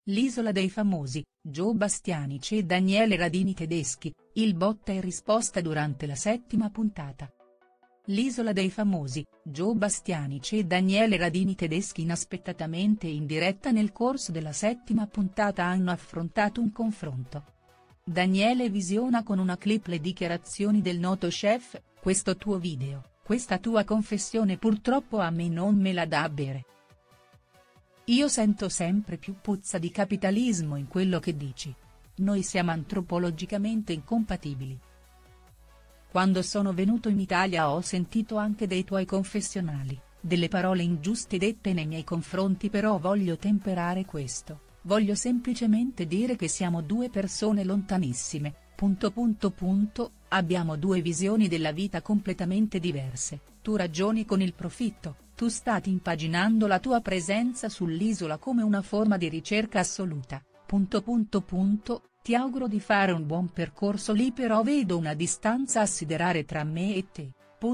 L'isola dei famosi, Joe Bastianic e Daniele Radini Tedeschi, il botta e risposta durante la 7ª puntata. L'isola dei famosi, Joe Bastianic e Daniele Radini Tedeschi inaspettatamente in diretta nel corso della 7ª puntata hanno affrontato un confronto. Daniele visiona con una clip le dichiarazioni del noto chef: "Questo tuo video, questa tua confessione purtroppo a me non me la dà a bere. Io sento sempre più puzza di capitalismo in quello che dici. Noi siamo antropologicamente incompatibili. Quando sono venuto in Italia ho sentito anche dei tuoi confessionali, delle parole ingiuste dette nei miei confronti, però voglio temperare questo, voglio semplicemente dire che siamo due persone lontanissime, ... abbiamo due visioni della vita completamente diverse, tu ragioni con il profitto, tu stati impaginando la tua presenza sull'isola come una forma di ricerca assoluta, ... Ti auguro di fare un buon percorso lì, però vedo una distanza a siderare tra me e te, ...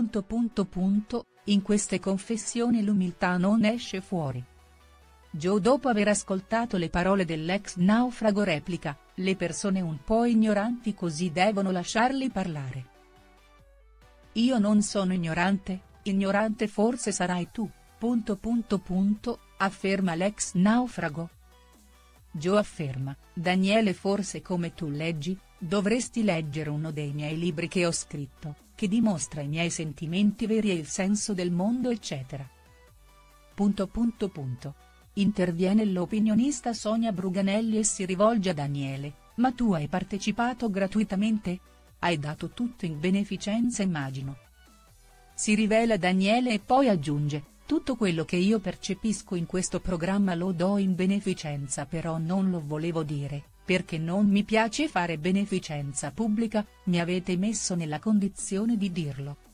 In queste confessioni l'umiltà non esce fuori." Joe, dopo aver ascoltato le parole dell'ex naufrago, replica: "Le persone un po' ignoranti così devono lasciarli parlare. Io non sono ignorante forse sarai tu, ... afferma l'ex naufrago. Joe afferma: "Daniele, forse come tu leggi, dovresti leggere uno dei miei libri che ho scritto, che dimostra i miei sentimenti veri e il senso del mondo eccetera." Interviene l'opinionista Sonia Bruganelli e si rivolge a Daniele: "Ma tu hai partecipato gratuitamente? Hai dato tutto in beneficenza, immagino." Si rivela Daniele e poi aggiunge: "Tutto quello che io percepisco in questo programma lo do in beneficenza, però non lo volevo dire, perché non mi piace fare beneficenza pubblica, mi avete messo nella condizione di dirlo."